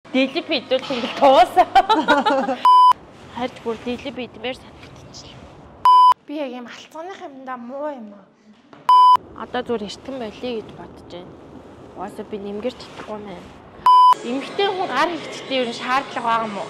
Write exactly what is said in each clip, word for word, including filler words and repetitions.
Дэлб идвэл ингэ туусаа. Харж бүр дэлб идмээр санагдчихлаа. Би яг юм алцганы юмдаа муу юм аа. Одоо зүгээр эртгэн болиё гэж бодож байна. Угаасаа би нэмгэр чадахгүй байна. Эмэгтэй хүн гар хөвчтэй ер нь шаардлага байгаа юм уу?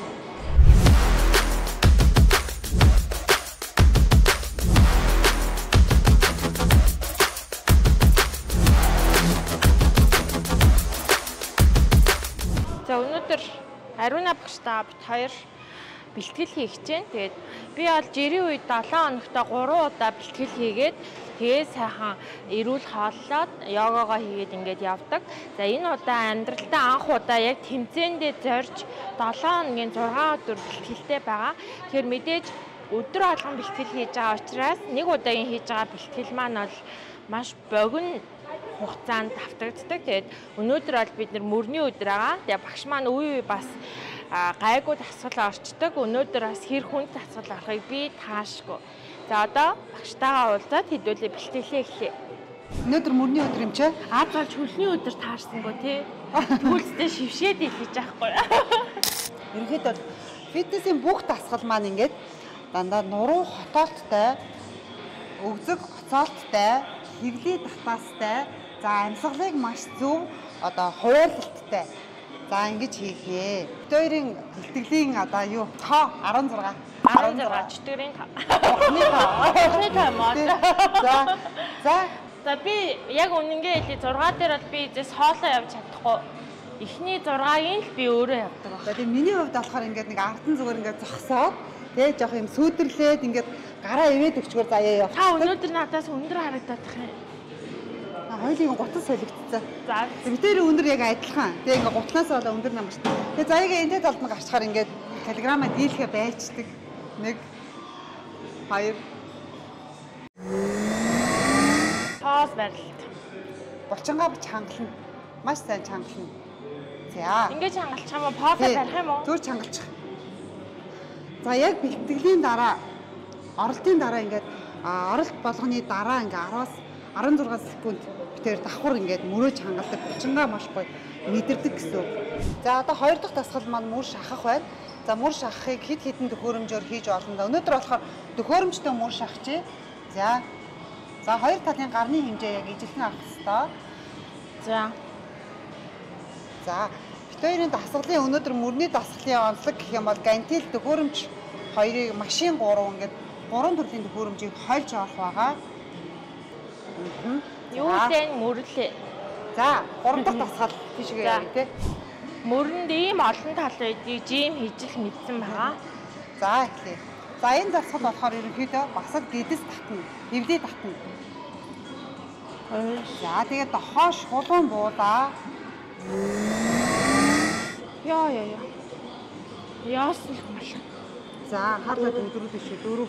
За өнөөдөр Ариуна багштай бит хоёр бэлтгэл хийх гэж байна. Тэгээд би бол жирийн үед долоон хоногт гурван удаа бэлтгэл хийгээд тэгээ сайхан эрүүл хооллоод йогогоо хийгээд ингээд явдаг. За энэ удаа амьдралдаа анх удаа яг тэмцээндээ зорж долоон хоногийн зургаан өдөр бэлтгэлтэй байгаа. Тэгэхээр мэдээж өдөр болгон бэлтгэл хийж байгаа учраас нэг удаагийн хийж байгаа бэлтгэл маань бол маш богино хугацаанд давтагддаг. Тэгээд өнөөдөр бол бид нар мөрний өдөр байгаа. Тэгээд багш маань үе үе бас гайгүй дасгал орчдөг. Өнөөдөр бас хэр хүнд дасгал орохыг би таашгүй. За одоо багштайгаа уулзаад хэдүүлээ бэлтгэлээ эхлэе. Өнөөдөр мөрний өдөр юм чи? Аа болж хөлний өдөр таарсангүй тий. Түлстэй шившээд илгээж байхгүй. Ерөнхийдөө фитнесийн бүх дасгал маань ингээд дандаа нуруу хотоолттой, өгзөг гоцоолттой, хэвлий татаастай, за амьсгалыг маш зөв одоо хуваарлалттай. За ингэж хийхээ. Хоёрын бэлтгэлийн одоо юу? Тоо арван зургаан. арван зургаан чөтгөрийн тоо. Охны тоо. Охны тоо маа. За. За. За би яг үнэнгээ хэлээ зургаа дээр бол би эзэс хоолоо явж чадахгүй. Эхний зургааг л би өөрөө явдаг байна. За тийм миний хувьд болохоор ингээд нэг ардын зүгээр ингээд зогсоод тэгээ жоох юм сүйдэрлээд ингээд гараа ивээд өчгөр заяа явах. Та өнөөдөр надаас өндөр харагдаад тах юм. Хоёулын гутас солигдсон. За битээр өндөр яг адилхан. Тэгээ ингээ гутнаас болоо өндөр нам шүү. Тэгээ заяагаа энэ талд нь гарчхаар ингээ телеграмаа дийлхэ байцдаг. Нэг хоёр тоос барилт. Булчингаа чангална. Маш сайн чангална. За. Ингээ чангалч хамаа пооза барих юм уу? Зүр чангалчих. За яг бэлтгэлийн дараа оролтын дараа ингээд оролт болгоны дараа ингээ араас арван зургаан секунд битээр давхар ингээд мөрөөж хангалдаг булчингаа маш гоё мэдэрдэг гэсэн. За одоо хоёр дахь дасгал маань мөр шахах байна. За мөр шахахыг хэд хэдэн төхөөрөмжөөр хийж олно да. Өнөөдөр болохоор төхөөрөмжтэй мөр шахчихъя. За. За хоёр талын гарны хэмжээ яг ижилхэн авах хэрэгтэй. За. За бит хоёрын дасгалын өнөөдөр мөрний дасгалын онцлог гэх юм бол гантил төхөөрөмж хоёрыг машин гурав ингээд гурван төрлийн төхөөрөмжийг хольж авах байгаа. Юу зэн мөрлөө. За, гурав дахь дасгал тийшээ явъя тий. Мөрөнд ийм олон тал байдгийг жим хийж л мэдсэн байгаа. За, эхлэе. За, энэ дасгал болохоор ерөнхийдөө бас л гэдэс татна, хэвлий татна. За, тэгээд дохоо шулуун буулаа. Яа яа яа. Яасан л мал. За, хаалт өдрүүд шүү дөрөв.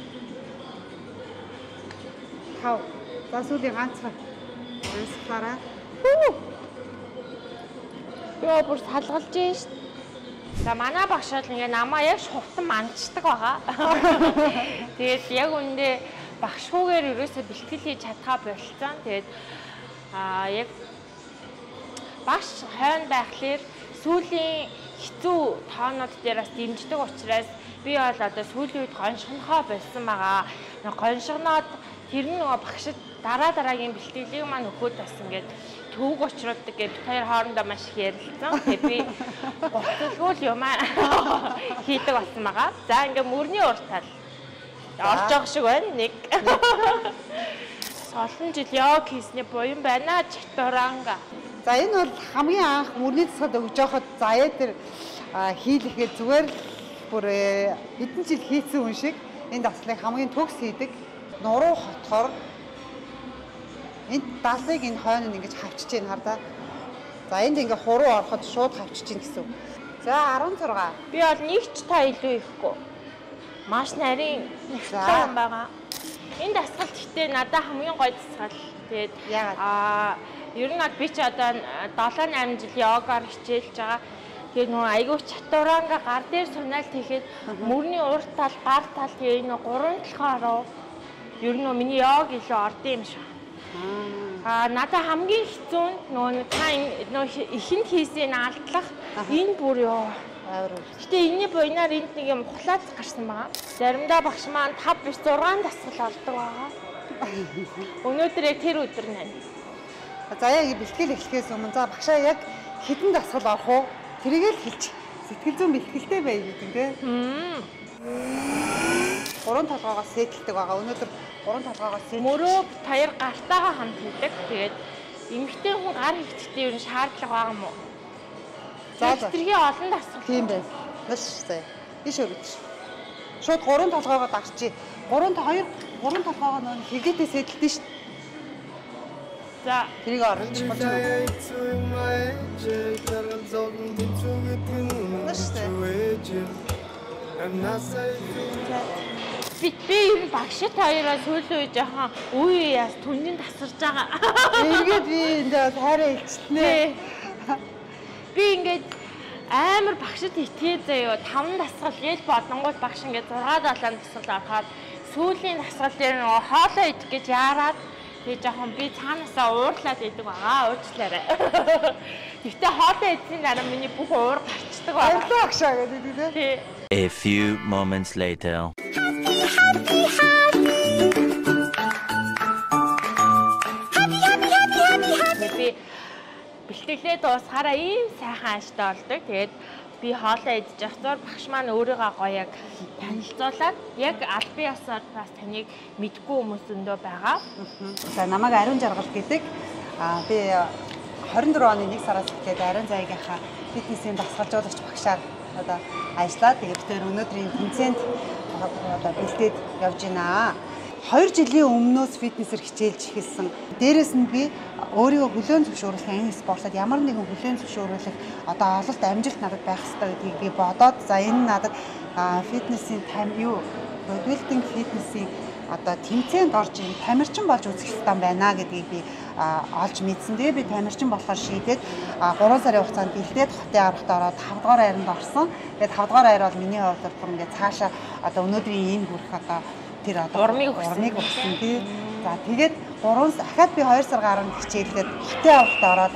Тав. За сүүлийн ганцхан ганцлаараа. Яа бүр салгалж байна шүү. За манай багш бол ингээ намаа яг шувтан мандчдаг байгаа. Тэгээд яг үндэ багшгүйгээр ерөөсөө бэлтгэл хийж чадхаа болцсон. Тэгээд аа яг багш хойно байхлаар сүүлийн хэцүү тоонууд дээр бас дэмждэг учраас би бол одоо сүүлийн үед гоншгонхоо болсон байгаа. Гоншгоноод тэр нь нөгөө багшид дараа дараагийн бэлтгэлийг маань өгөхөд бас ингээд төвөг очролдог гэж бид хоёр хоорондоо маш их ярилцсан. Тэгээ би гоцлгүй юм аа хийдэг болсон байгаа. За ингээд мөрний урт тал орж байгаа шиг байна. Нэг олон жил яг хийсний буян байна чатуранга. За энэ бол хамгийн анх мөрний засгад өгж явахад заяа тэр хийлэхэд зүгээр л бүр хэдэн жил хийсэн хүн шиг энэ дасгалыг хамгийн төгс хийдэг. Нуруу хотхоор энд даалыг энэ хойно ингэж хавчиж байна хардаа. За энд ингээ хуруу ороход шууд хавчиж чинь гэсэн. За арван зургаан. Би бол нэг ч та илүү ихгүй. Маш нарийн нэгэн байгаа. Энэ дасгал гэхдээ надад хамгийн гоё дасгал. Тэгээд аа ер нь би ч одоо долоо найман жил йогоор хичээлж байгаа. Тэгээд нөгөө айгүй чатуранга гар дээр сунаалт хийхэд мөрний урт тал, гар тал тэгээ энэ гурван талхаараа ер нь миний йог илүү орд юм шиг. Аа надад хамгийн хэцүү нь нөгөө та нөгөө ихэнд хийсэн алдлах Энэ бүр ёо. Авир. Гэтэ энэний буйнаар энд нэг юм ухлаац гарсан байгаа. Заримдаа багш маань тав биш зургаан дасгал олдог байгаа. Өнөөдөр яг тэр өдөр нэ. Заяагийн бэлтгэл эхлэхээс өмнө за багшаа яг хэдэн дасгал авах уу? Тэрийг л хэлж сэтгэл зүйн бэлтгэлтэй бай гэдэг тийм. Гурван толгоогоос сэтэлдэг байгаа. Өнөөдөр гурван толгоогоос мөрөө таяр гартаагаа хамт хийдэг. Тэгээд эмэгтэй хүн гар хөвчтэй ер нь шаардлага байгаа юм уу? За тэргийн олон дасгал. Тийм байна. Маш сайн. Биш өргөж. Шууд гурван толгоогоо дагчи. Гурван хоёр гурван толгоогоо нөө хийгээдээ сэтэлдэж шүү. За тэрийг оруулж болж байна. Би би энэ багшид хоёроо сүүлийн үе жоохон үе яас түнний тасарч байгаа. Эргээд би энэ тайраа илчтнэ. Би ингээд амар багшид итгээ заяа таван дасгал ял бодонгууд багш ингээд зургаад долоон дасгал авахад сүүлийн дасгал дээр нөгөө хоолоо идэх гэж яарад тэгээ жоохон би цаанаасаа уурлаад идэг байгаа. Уучлаарай. Гэхдээ хоолоо идсийн дараа миний бүх уур гарчдаг байгаа. Баярлалаа багшаа гэдэг тийм. A few moments later. Би бэлтгэлээ дуусахаараа ийм сайхан ааштай болдог. Тэгээд би хоолоо идэж явахаар багш маань өөрийгөө гоё яг танилцуулаад яг аль бие ёсоор бас таныг мэдгүй хүмүүс өндөө байгаа. За намайг Ариун Жаргал гэдэг. Аа би хорин дөрөв оны нэг сараас эхлээд Ариун Зайгийнхаа фитнесийн дасгалжуулагч багшаар одоо ажиллаад тэгээд тэр өнөөдрийн тэмцээнд одоо бэлдээд явж байна. Хоёр жилийн өмнөөс фитнесээр хичээлж эхэлсэн. Дээрээс нь би өөрийгөө хүлээн зөвшөөрлөх энэ спортод ямар нэгэн хүлээн зөвшөөрлөх одоо ололт амжилт надад байх хэрэгтэй гэдгийг би бодоод за энэ надад фитнесийн там юу бодибилдинг фитнесийн одоо тэмцээнд орж ин тамирчин болж үзэх хэрэгтэй байна гэдгийг би олж мэдсэн. Тэгээ би тамирчин болохоор шийдээд гурван сарын хугацаанд бэлдээд хотын аврагт ороод тавд дугаар айранд орсон. Тэгээд тавд дугаар айр бол миний хувьд бүр ингээд цаашаа одоо өнөөдрийн энэ хүрэх одоо тэр одоо урмыг урмыг өгсөн тий. За тэгээд гурван дахиад би хоёр сар гарan хичээлгээд хотын аврагт ороод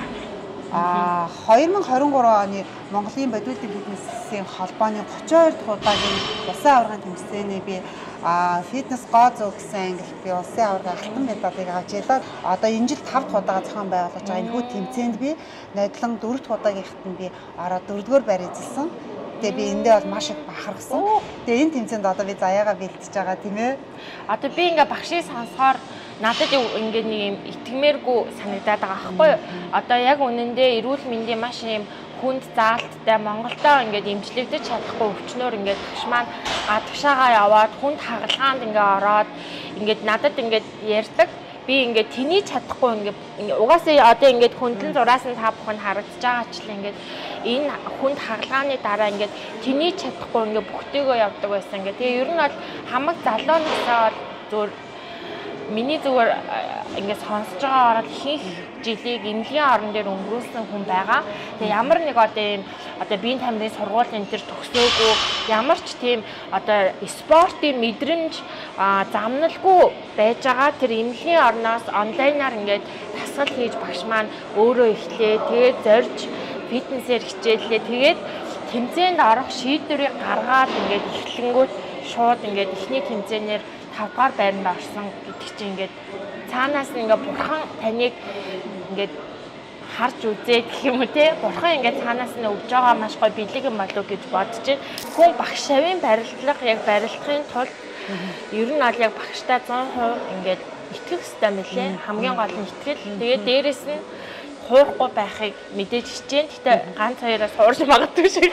а две тысячи двадцать три оны Монголын бодибилдинг фитнесийн холбооны тридцать хоёр дахь удаагийн улсын аваргын тэмцээний би фитнес гоо зөө гэсэн ангилалд би улсын аварга алтан медалийг авч ялаад одоо энэ жил тавд удаа зохион байгуулж байгаа энэ хүү тэмцээнд би нодлон дөрөв дахь удаагийнхт нь би ороод дөрөвдүгээр байр эзэлсэн. Тэгээ би эндээ бол маш их бахархсан. Тэгээ энэ тэмцээнд одоо би заяагаа бэлтэж байгаа тийм ээ. Одоо би ингээ багшийг сонсохоор надад ингээ нэг юм итгэмээргүй санагдаад байгаа байхгүй юу? Одоо яг үнэндээ эрүүл мэндийн маш юм хүнд заалттай Монголдоо ингээд эмчлэгдэж чадахгүй өвчнөр ингээд багш маань гадагшаагаа яваад хүнд хагалгаанд ингээ ороод ингээд надад ингээд ярьдаг. Би ингээд тэний чадахгүй ингээд угаасаа одоо ингээд хөндлөн зураас нь та бүхэнд харагдаж байгаачлаа ингээд энэ хүнд хагалгааны дараа ингээд тэний чадахгүй ингээд бүгдийгөө явдаг байсан. Ингээд тэгээ ер нь бол хамаг залуунасаа бол зөв миний зүгээр ингээд сонсож байгаа орол их жилийг эмнэлгийн орон дээр өнгөрүүлсэн хүн байгаа. Тэгээ ямар нэг одоо ийм одоо биеийн тамирын сургууль энэ төр төгсөөгүй ямар ч тийм одоо спортын мэдрэмж замналгүй байж байгаа тэр эмнэлгийн орноос онлайнаар ингээд дасгал хийж багш маань өөрөө эхлээ. Тэгээд зорж фитнесээр хичээллээ. Тэгээд тэмцээнд орох шийдвэрийг гаргаад ингээд эхлэнгүүт шууд ингээд эхний тэмцээнээр тавд дугаар байранд орсон гэдэг чинь ингээд цаанаас нь ингээд бурхан таныг ингээд харж үзээ гэх юм уу те бурхан ингээд цаанаас нь өгж байгаа маш гоё бэлэг юм болов гэж бодож байна. Хүн багш шавийн барилдлага яг барилдахын тулд ер нь бол яг багштай зуун хувь ингээд итгэх хэрэгтэй мөлий хамгийн гол нь итгэл. Тэгээд дээрэс нь хуурахгүй байхыг мэдээж хичээн. Гэтэ ганц хоёроос хуурч магадгүй шиг.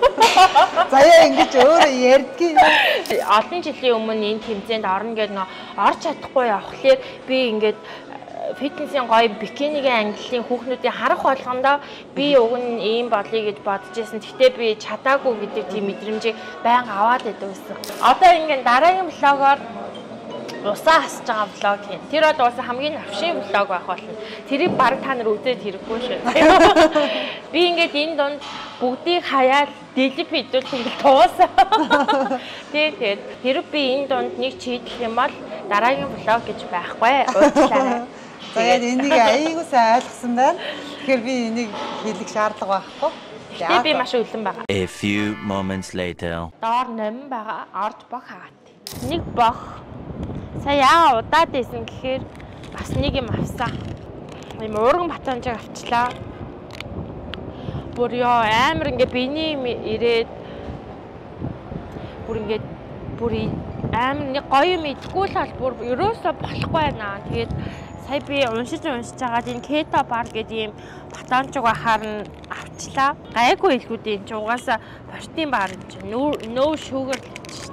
Заяа ингэж өөрөө ярьдгийг. Олон жилийн өмнө энэ тэмцээнд орно гэдэг нөө орж чадахгүй явхлаар би ингээд фитнесийн гоё бикинигийн ангиллын хүүхнүүдийн харах болгондоо би уг нь ийм болъё гэж бодож байсан. Гэхдээ би чадаагүй гэдэг тийм мэдрэмжийг байнга аваад байдаг байсан. Одоо ингээд дараагийн блогоор усаа хасж байгаа влог хийн. Тэр бол уусаа хамгийн навшийн влог байх болно. Тэрийг баг та нар үзээд хэрэггүй шүү. Би ингээд энэ донд бүгдийг хаяад дэлб мэдүүл ингээд туусаа. Тэгээд хэрэг би энэ донд нэг чийдэх юм бол дараагийн влог гэж байхгүй. Уучлаарай. За яг энийг айгуу сайн ойлгосон байна. Тэгэхээр би энийг хэлэх шаардлага байхгүй. Гэтэ би маш өлөн байгаа. A few moments later. Доор номин байгаа. Орд бох хагаад. Нэг бох. Сая яа удаад исэн гэхээр бас нэг юм авсан. Ийм уурган батонжиг авчлаа. Бүр ёо амар ингээ биний ирээд бүр ингээ бүр амар нэг гоё юм идэггүй л бол бүр ерөөсөө болохгүй байна. Тэгээд сая би уншиж уншиж байгаад энэ кето бар гэдэг ийм батонжиг ахаар нь авчлаа. Гайгүй илгүүдийн ч угаасаа протеин бар юм чинь no sugar гэж.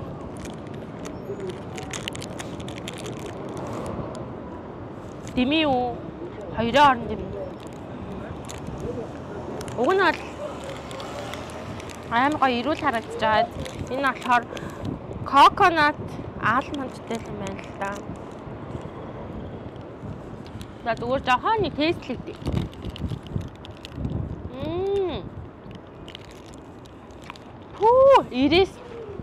Дими юу? Хоёроо орон дими. Уг нь бол амар гоё ирүүл харагдаж байгаа. Энэ болохоор coconut almondтэй юм байна л да. За зүгээр жоохон нэг тестлэгдээ. Мм. Хүү, ирээс.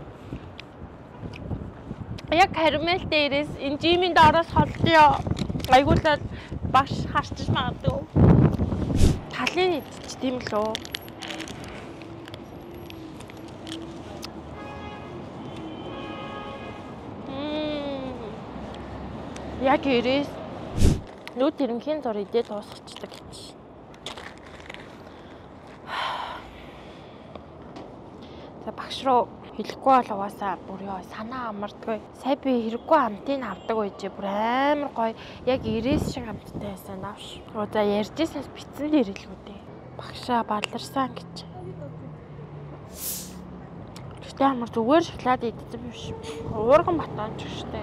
Яг карамелтэй ирээс энэ жимийн доороос холдё. Айгуулаад баш харчиж магадгүй. Талын идчих тийм л үү? Мм. Яг ирээс нүд тэрнхийн зур идээ дуусчихдаг гэж. За багш руу хэлэхгүй бол угаасаа бүр ёо санаа амардгүй. Сая би хэрэггүй амтыг авдаг байж бүр амар гоё яг ирээс шиг амттай байсан навш. Оо за ярьжсаас битсэн дээр хэлгүү дээ. Багшаа баларсан гэж. Гэтэ амар зүгээр шоколад идсэн биш. Уурган батонч штэ.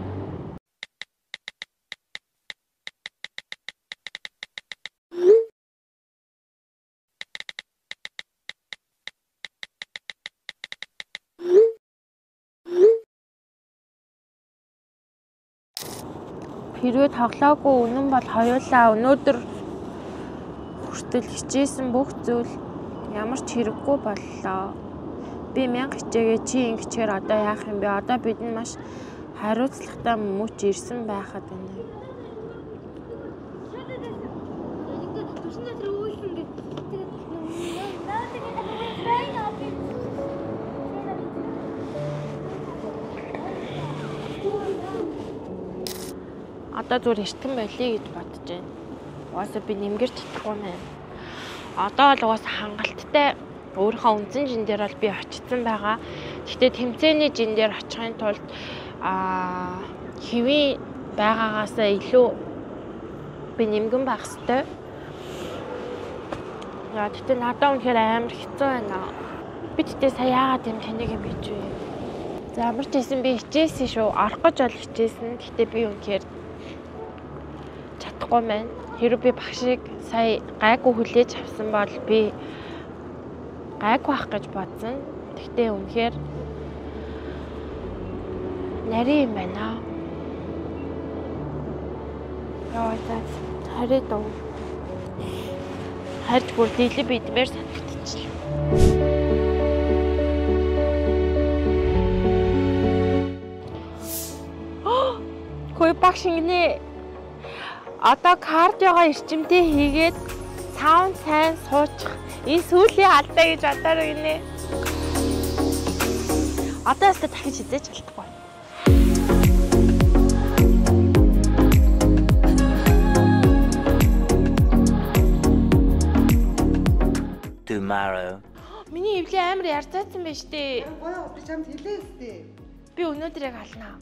Хэрвээ тоглоогүй үнэн бол хоёулаа өнөөдөр хүртэл хичээсэн бүх зүйл ямар ч хэрэггүй боллоо. Би мянга хичээгээ чи ингэчээр одоо яах юм бэ? Одоо бид нь маш хариуцлагатай мөч ирсэн байхад байна. Одоо зүгээр эртхэн байлээ гэж бодож байна. Угаасаа би нэмгэрч чадахгүй байна. Одоо л угаасаа хангалттай өөрийнхөө үнцэн жин дээр бол би очсон байгаа. Гэхдээ тэмцээний жин дээр очихын тулд аа хэвийн байгаагаасаа илүү би нэмгэн байх хэрэгтэй. Яа тэгтээ надад үнэхээр амар хэцүү байна. Би тэгтээ сая яагаад юм таныг юм хийж вэ? За ямар ч байсан би хичээсэн шүү. Орох гэж бол хичээсэн. Тэгтээ би үнэхээр чадахгүй байна. Хэрэв би багшийг сая гайгүй хүлээж авсан бол би гайгүй ах гэж бодсон. Тэгтээ үнэхээр нарийн юм байна. Яа за хараад уу. Харж бүр дийлэн бидмээр санагдчихлаа. Хөөе багш ингэнэ. Одоо кардиогоо эрчимтэй хийгээд саунд сайн суучих. Энэ сүүлийн алдаа гэж бодоор гинэ. Одоо ястаа дахиж хизээч алдахгүй. Tomorrow. Миний эвлээ амар ярцаасан байж тээ. Гоё би чамд хэлээ өстэй. Би өнөөдөр яг алнаа.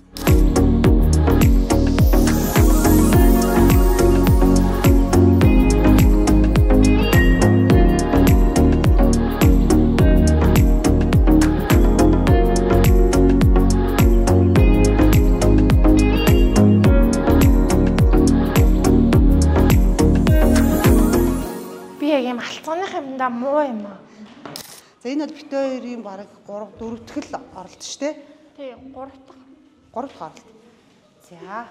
Да муу юм аа. За энэ бол бит хоёрын бараг гурав дөрөв дахь л оролт шүү дээ. Тий, гурав дахь. гурав дахь оролт. За.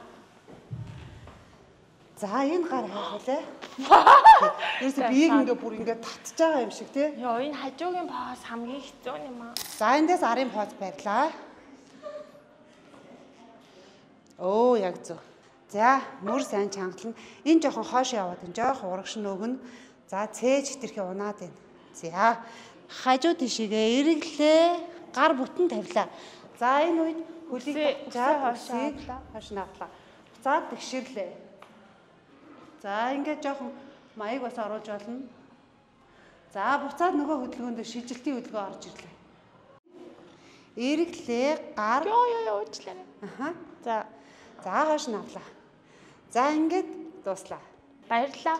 За энэ гар хайхлаа. Ерөөсө биеийг ингээ бүр ингээ татж байгаа юм шиг тий. Йоо энэ хажуугийн поз хамгийн хэцүү юм аа. За эндээс арын поз барьлаа. Оо яг зөв. За мөр сайн чангална. Энэ жоохон хоош яваад энэ жоохон урагш нөгөн. За цээж хитрхи унаад байна. За хажуу тишээгээ эргэлээ. Гар бүтэн тавилаа. За энэ үед хөлийг жаад усыг хаш навлаа. Буцаад тэгширлээ. За ингээд жоохон маяг бас оруулж болно. За буцаад нөгөө хөдөлгөөнд шижилтийн хөдөлгөөн орж ирлээ. Эргэлээ гар Йоо ёо ёо уучлаа. аха. За За хаш навлаа. За ингээд дуслаа. баярлалаа.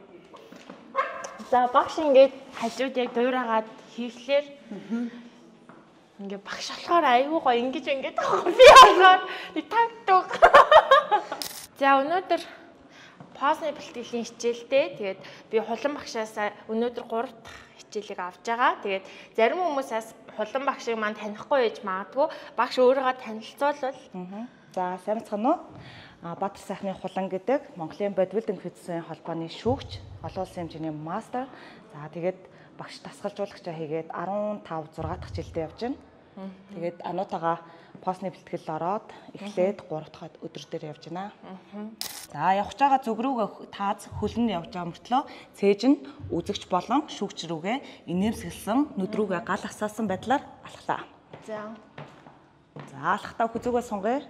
За багш ингээд хажууд яг дуурайгаад хийхлээр ингээд багш болохоор айгүй гоё ингэж ингээд би болохоор нэг тагтуг. За өнөөдөр посны бэлтгэлийн хичээлтэй. Тэгээд би хулан багшаас өнөөдөр гурав дахь хичээлийг авч байгаа. Тэгээд зарим хүмүүсээс хулан багшийг маань танихгүй байж магадгүй. Багш өөрийгөө танилцуулбал. За сайн бацхан уу? Баатар сайхны хулан гэдэг Монголын бодибилдинг федерацийн холбооны шүүгч, олон улсын хэмжээний мастер. За тэгээд багш тасгалжуулагчаа хийгээд арван тав зургаа дахь жилдээ явж байна. Тэгээд ануутаага постны бэлтгэл ороод эхлээд гурав дахь өдөр дээр явж байна. За явж байгаа зүг рүүгээ тааз хөлн явж байгаа мөртлөө цээж нь үзэгч болон шүүгч рүүгээ инээмсэглсэн нүд рүүгээ гал асаасан байдлаар алхлаа. За. За алхтаа хүзүүгээ сунгая.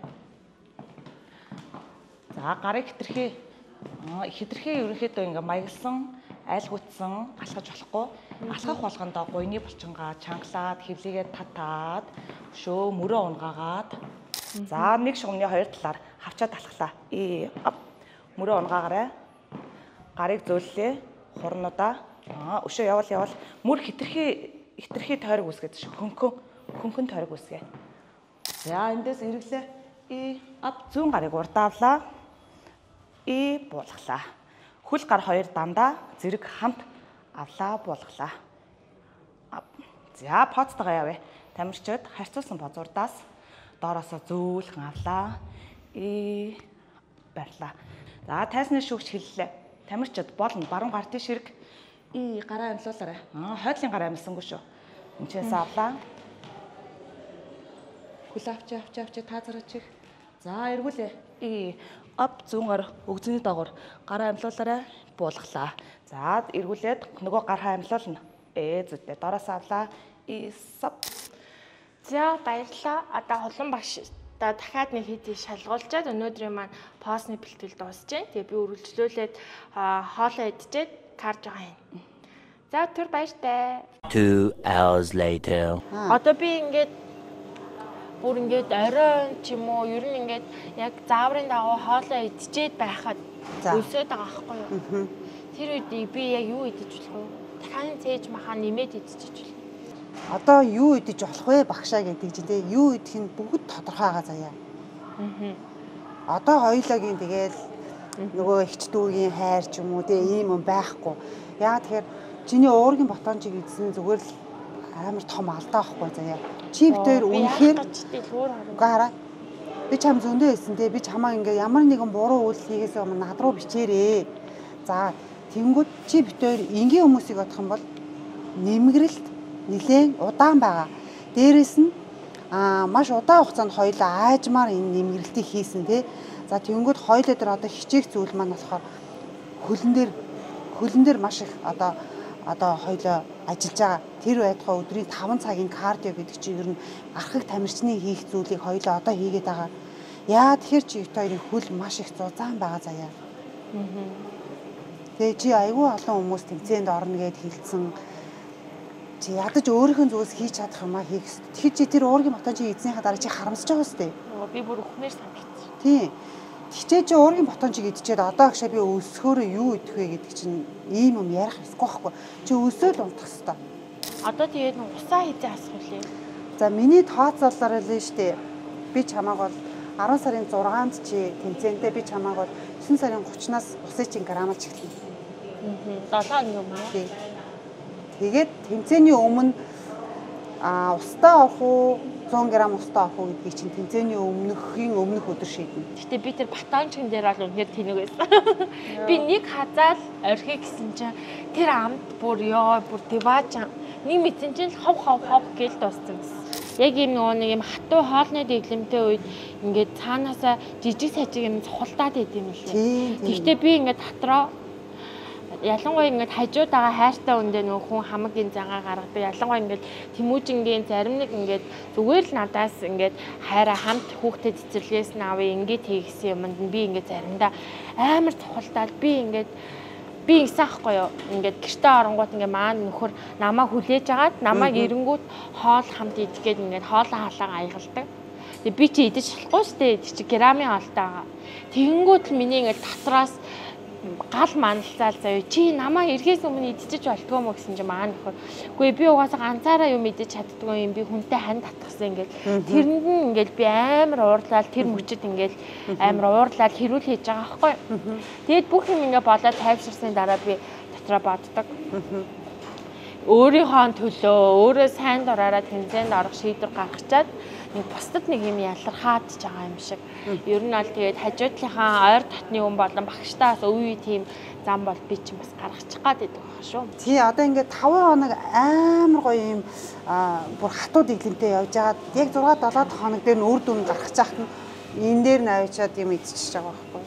За гарыг хитрхи хитрхи ерөнхийдөө ингээ маяглсан, айлгуутсан алхаж болохгүй. Алхах болгондоо гуйны булчингаа чангалаад, хөвлийгээ татаад, шөө мөрөө унгаагаад. За нэг шугамны хоёр талаар хавчаад алхлаа. И мөрөө унгаагаарай. Гарыг зөөллөө. Хурнуудаа. Аа өшөө явал явал мөр хитрхи хитрхи тойрог үсгээд шүү. Хөнхөн хөнхөн тойрог үсгээ. За эндээс эргэлээ. И ап зүүн гарыг урдаавлаа. И буулгалаа. Хөл гар хоёр дандаа зэрэг хамт авлаа буулгалаа. За поцтойгоо явъя. Тамирчид харьцуулсан бозуурдаас доороосоо зөөлхөн авлаа. И барьлаа. За тайсны шүүгч хэллээ. Тамирчид болно баруун гар тийш хэрэг. И гараа амлуулаарай. Аа хойдлын гараа амлсангүй шүү. Энчээс авлаа. Хөл авч авч авч та зараач. За эргүүлээ. И ап зүүнгээр өгзөний доогоор гараа амлуулаарай. Буулгалаа. За эргүүлээд нөгөө гараа амлуулна. Ээ зүтээ доороос авлаа. И сап. За баярлалаа. Одоо хулан багш та дахиад нэг хэдий шалгуулчаад өнөөдрийн маань постны бэлтгэл дуусж байна. Тэгээ би үргэлжлүүлээд хоолоо идчихэд карж байгаа юм. За түр баяртай. Two hours later. Одоо би ингээд бүр ингээд оройн ч юм уу ер нь ингээд яг зааврын дагуу хоолоо идчихэд байхад өсөөд байгаа байхгүй юу? Тэр үед би яг юу идэж болох вэ? Дахиад цээж махаа нэмээд идчихэж болно. Одоо юу идэж болох вэ багшаа гэдэг чинь те юу идэх нь бүгд тодорхой байгаа заяа. Аа. Одоо хоёулагийн тэгэл нөгөө ихчдүүгийн хайр ч юм уу те ийм юм байхгүй. Яа тэгэхээр чиний уургийн ботончиг идсэн зүгээр л амар том алдаа байхгүй заяа. Чи битээр үнэхээр гараа. Би чам зөндөө хэлсэн те би чамаа ингээ ямар нэгэн буруу үйл хийгээсээ өмнө над руу бичээрээ. За тэнгүүд чи битээр энгийн хүмүүсийг бодох юм бол нэмгэрэлт нэлээд удаан байгаа. Дээрээс нь аа маш удаан хугацаанд хоёулаа аажмаар энэ нэмгэрэлтийг хийсэн тий. За тэнгүүд хоёулаа дээр одоо хичээх зүйл маань болохоор хөлн дээр хөлн дээр маш их одоо одоо хоёулаа ажиллаж байгаа. Тэр байтугай өдрийн таван цагийн кардио гэдэг чинь ер нь архаг тамирчны хийх зүйлийг хоёулаа одоо хийгээд байгаа. Яа тэгэхээр чи ит хоёрын хөл маш их зузаан байгаа заяа. Тэгээ чи айгүй олон хүмүүс тэмцээнд орно гэд хэлсэн. Чи ядаж өөрийнхөө зүйлс хийж чадах юмаа хийх хэрэгтэй. Тэгэхээр чи тэр уургийн ботончийг эзнийхаа дараа чи харамсаж байгаа үстэй. Би бүр өхмээр санагдчих. Тийм. Тэгчээ чи уургийн ботончийг идчихэд одоо агшаа би өсгөөрөө юу идэх вэ гэдэг чинь ийм юм ярих ёсгүй байхгүй. Чи өсөөл унтах хэрэгтэй. Одоо тэгээд усаа хийзээ асуулъя. За миний тооцоололоор л нь штэ. Би чамааг бол арван сарын зургаанд чи тэмцээндээ би чамааг бол девөн сарын гуравчнаас усын чин грамалж эхэлнэ. Аа. долоо хоног юм аа. Тэгээд тэмцээний өмнө а устаа авах уу зуун грамм устаа авах уу гэдгийг чинь тэмцээний өмнөхийн өмнөх өдөр шийднэ. Гэтэ би тэр батончин дээр бол үнээр тэнэг байсан. Би нэг хазаал орхиг гэсэн чинь тэр амт бүр ёо бүр дивааж нэг мэдсэн чинь хов хов хов гэл дууссан гэсэн. Яг ийм нөгөө нэг юм хатуу хоолны дэглэмтэй үед ингээд цаанаасаа жижиг сажиг юм цухалдаад идэм юм лээ. Гэхдээ би ингээд дотроо ялангуяа ингээд хажуудаага хайртай үндэ нөх хүн хамаагийн цагаа гаргадаг. Ялангуяа ингээд Тэмүүжингийн зарим нэг ингээд зүгээр л надаас ингээд хайраа хамт хүүхдэд цэцэрлэгээс нь авъя ингээд хийгсэн юмд нь би ингээд заримдаа амар цохолдаад би ингээд би ингэсэн ахгүй юу. Ингээд гэртээ оронгууд ингээд маань нөхөр намаа хүлээж агаад намайг эрэнгүүт хоол хамт идэх гээд ингээд хоолоо хаалгаа аягалдаг. Тэгээ би чи идэж болохгүй шүү дээ. Чи грамын хоолтой байгаа. Тэгэнгүүт л миний ингээд дотроос гал маналцаал заяа чи намаа ирэхээс өмнө идчихэж болтгоо мө гэсэн чи маань нөхөр. Үгүй би угаасаа ганцаараа юм идэж чаддгүй юм би хүнтэй хань татгсан ингээд тэрэнд нь ингээд би амар уурлаад тэр мөчөд ингээд амар уурлаад хэрүүл хийж байгаа байхгүй. Тэгэд бүх юм ингээд болоод тайвширсны дараа би дотроо боддог. Өөрийнхөө төлөө өөрөө сайн дураараа тэмцээнд орох шийдвэр гаргачаад нэг бусдад нэг юм ялархаад ч байгаа юм шиг. Ер нь бол тэгээд хажуудлынхаа ойр татны хүн болон багштаас өвөө тийм зам бол би ч бас гаргачих гад байдаг байх шүү. Тий одоо ингээд таван хоног амар гоё юм бүр хатууд иглэнтэй явж байгаад яг зургаа долоод хоног дээр нь үр дүн гаргах чахт нь энэ дээр нь авчиад юм идчихэж байгаа байхгүй.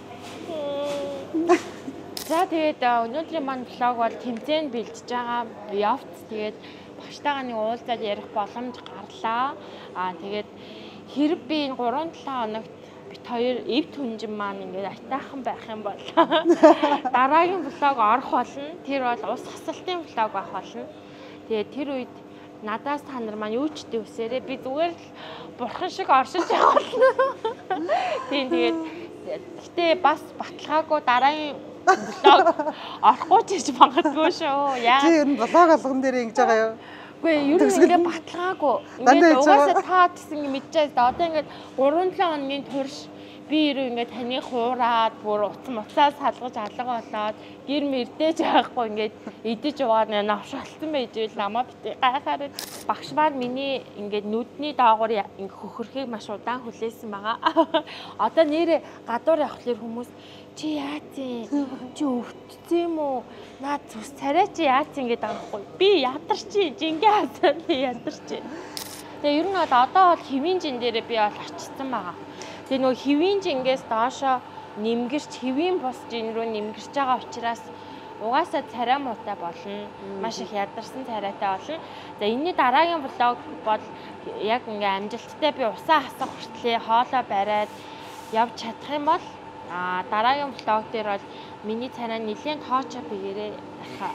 За тэгээд өнөөдрийн маань блог бол тэмцээнд бэлдэж байгаа явц тэгээд багштайгаа нэг уулзаад ярих боломж гарлаа. Аа тэгээд хэрэг би энэ гурван талаа хоногт бит хоёр эв түнжин маань ингээд айтайхан байх юм бол дараагийн блог орох болно. Тэр бол ус хасалтын блог байх болно. Тэгээд тэр үед надаас та нар маань юу ч дэвсээрээ би зүгээр л бурхан шиг оршиж явах болно. Тийм тэгээд гэтээ бас баталгаагүй дараагийн блог орохгүй ч гэж магадгүй шүү. Яа. Чи ер нь блог алган дээр ингэж байгаа юу? Үгүй ер нь ингээд баталгаагүй. Ингээд угаасаа та гэсэн юм мэдчихээс одоо ингээд гурван талын хоногийн турш би ирүү ингээд таны хуураад бүр утас муцаас салгаж алга болоод гэр мэрдэж байхгүй ингээд идэж уугаад навшаалтсан байж ийл намаа битээ гайхаараа багш маань миний ингээд нүдний доогуур ингээд хөхөрхийг маш удаан хүлээсэн байгаа. Одоо нэрээ гадуур явхлаар хүмүүс чи яац юм чи өвдсөн юм уу наад зүс царай чи яац ингээд байгаа байхгүй би ядарч жингээ хасаа би ядарч. Тэгээ ер нь бол одоо бол хэвийн жин дээрээ би бол очсон байгаа. Тэгээ нөгөө хэвийн жингээс доошо нэмгэрч хэвийн бус жин рүү нэмгэрч байгаа учраас угаасаа царай муутай болно. Маш их ядарсан царайтай болно. За энэний дараагийн блог бол яг ингээм амжилттай би усаа хасах хүртлээр хоолоо бариад явж чадах юм бол а дараагийн блог дээр бол миний царай нэлийн тоочо бигээрээ хаа.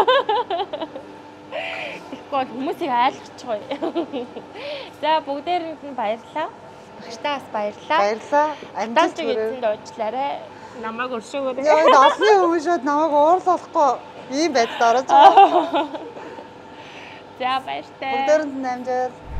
Тэгэхгүй хүмүүсийг айлгахгүй. За бүгдээрэнд нь баярлалаа. Багштаас баярлалаа. Баярлалаа. Амжилт эзэн дуучлаарай. Намайг өршөөгөөрэй. Яа, олны хүмүүсүүд намайг уурлуулахгүй ийм байдалд орож байгаа. За баяртай. Бүгдээрэнд нь амжилт.